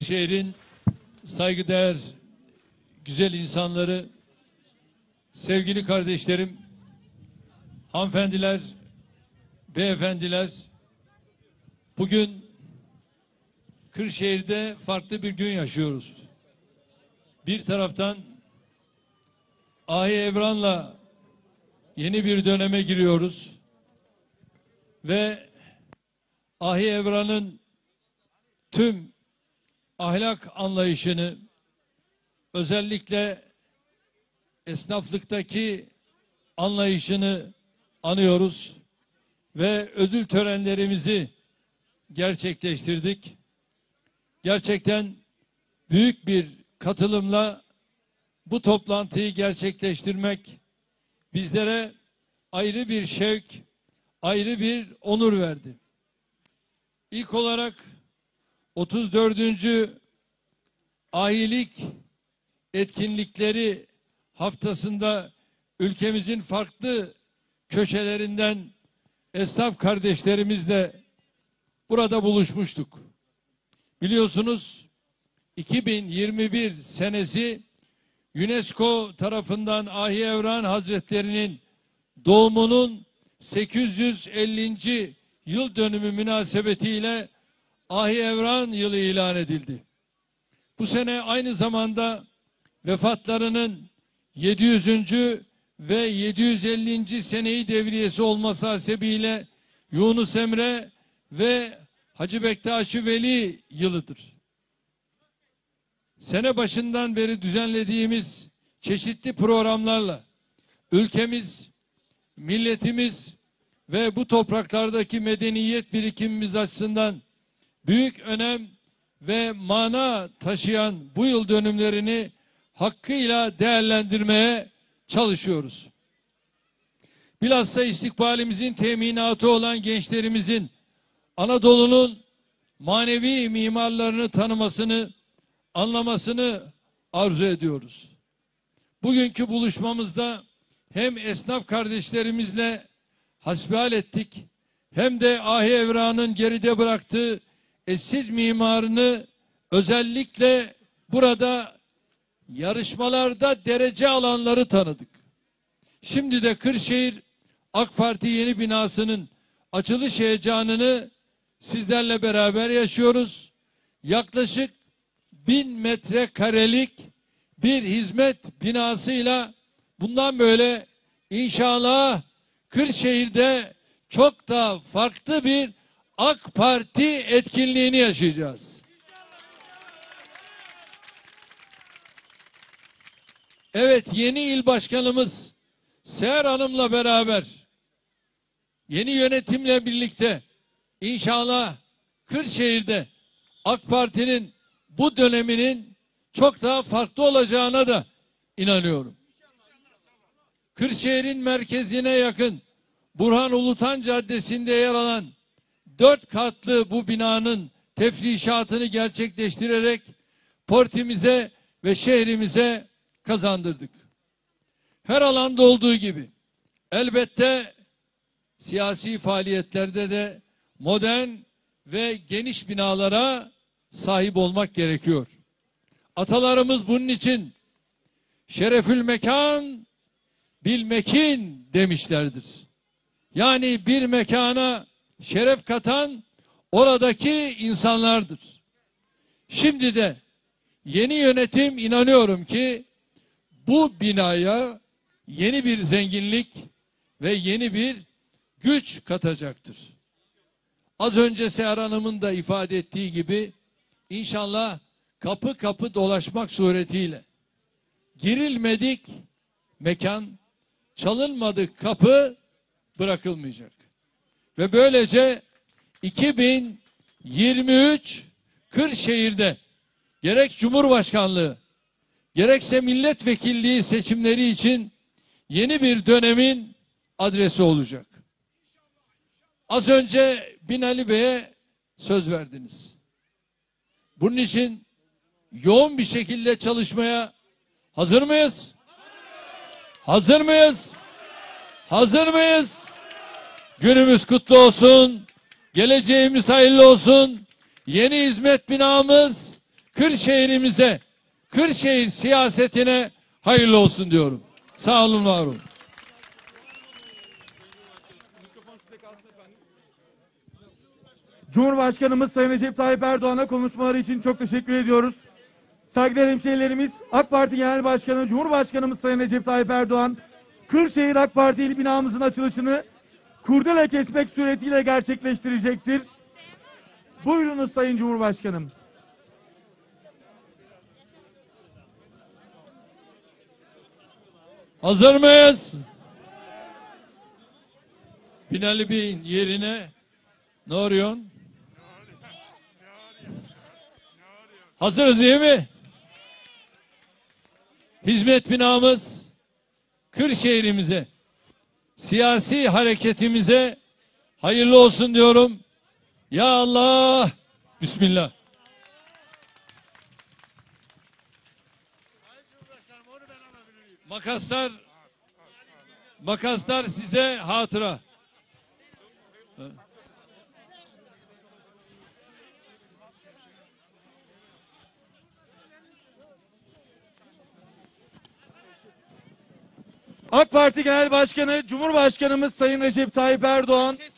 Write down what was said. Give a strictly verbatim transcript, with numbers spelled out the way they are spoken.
Şehrin saygıdeğer güzel insanları, sevgili kardeşlerim, hanımefendiler, beyefendiler, bugün Kırşehir'de farklı bir gün yaşıyoruz. Bir taraftan Ahi Evran'la yeni bir döneme giriyoruz ve Ahi Evran'ın tüm ahlak anlayışını, özellikle esnaflıktaki anlayışını anıyoruz ve ödül törenlerimizi gerçekleştirdik. Gerçekten büyük bir katılımla bu toplantıyı gerçekleştirmek bizlere ayrı bir şevk, ayrı bir onur verdi. İlk olarak otuz dördüncü ahilik etkinlikleri haftasında ülkemizin farklı köşelerinden esnaf kardeşlerimizle burada buluşmuştuk. Biliyorsunuz iki bin yirmi bir senesi UNESCO tarafından Ahi Evran Hazretleri'nin doğumunun sekiz yüz ellinci yıl dönümü münasebetiyle Ahi Evran yılı ilan edildi. Bu sene aynı zamanda vefatlarının yedi yüzüncü ve yedi yüz ellinci seneyi devriyesi olması hasebiyle Yunus Emre ve Hacı Bektaş-ı Veli yılıdır. Sene başından beri düzenlediğimiz çeşitli programlarla ülkemiz, milletimiz ve bu topraklardaki medeniyet birikimimiz açısından büyük önem ve mana taşıyan bu yıl dönümlerini hakkıyla değerlendirmeye çalışıyoruz. Bilhassa istikbalimizin teminatı olan gençlerimizin Anadolu'nun manevi mimarlarını tanımasını, anlamasını arzu ediyoruz. Bugünkü buluşmamızda hem esnaf kardeşlerimizle hasbihal ettik, hem de Ahi Evran'ın geride bıraktığı eşsiz mimarını özellikle burada yarışmalarda derece alanları tanıdık. Şimdi de Kırşehir AK Parti yeni binasının açılış heyecanını sizlerle beraber yaşıyoruz. Yaklaşık bin metrekarelik bir hizmet binasıyla bundan böyle inşallah Kırşehir'de çok daha farklı bir AK Parti etkinliğini yaşayacağız. Evet, yeni il başkanımız Seher Hanım'la beraber yeni yönetimle birlikte inşallah Kırşehir'de AK Parti'nin bu döneminin çok daha farklı olacağına da inanıyorum. Kırşehir'in merkezine yakın Burhan Ulutan Caddesi'nde yer alan dört katlı bu binanın tefrişatını gerçekleştirerek portimize ve şehrimize kazandırdık. Her alanda olduğu gibi elbette siyasi faaliyetlerde de modern ve geniş binalara sahip olmak gerekiyor. Atalarımız bunun için şerefül mekan bil mekin demişlerdir. Yani bir mekana şeref katan oradaki insanlardır. Şimdi de yeni yönetim inanıyorum ki bu binaya yeni bir zenginlik ve yeni bir güç katacaktır. Az önce Seher Hanım'ın da ifade ettiği gibi inşallah kapı kapı dolaşmak suretiyle girilmedik mekan, çalınmadık kapı bırakılmayacak. Ve böylece iki bin yirmi üç Kırşehir'de gerek Cumhurbaşkanlığı gerekse milletvekilliği seçimleri için yeni bir dönemin adresi olacak. Az önce Binali Bey'e söz verdiniz. Bunun için yoğun bir şekilde çalışmaya hazır mıyız? Hazır mıyız? Hazır mıyız? Günümüz kutlu olsun. Geleceğimiz hayırlı olsun. Yeni hizmet binamız Kırşehir'imize, Kırşehir siyasetine hayırlı olsun diyorum. Sağ olun, var olun. Cumhurbaşkanımız Sayın Recep Tayyip Erdoğan'a konuşmaları için çok teşekkür ediyoruz. Saygıdeğer hemşehrilerimiz, AK Parti Genel Başkanı Cumhurbaşkanımız Sayın Recep Tayyip Erdoğan, Kırşehir AK Parti il binamızın açılışını kurdele kesmek suretiyle gerçekleştirecektir. Buyurunuz Sayın Cumhurbaşkanım. Hazır mıyız? Binali Bey'in yerine ne arıyorsun? Hazırız değil mi? Hizmet binamız Kırşehir'imize, siyasi hareketimize hayırlı olsun diyorum. Ya Allah, Bismillah. Makaslar, makaslar size hatıra. AK Parti Genel Başkanı Cumhurbaşkanımız Sayın Recep Tayyip Erdoğan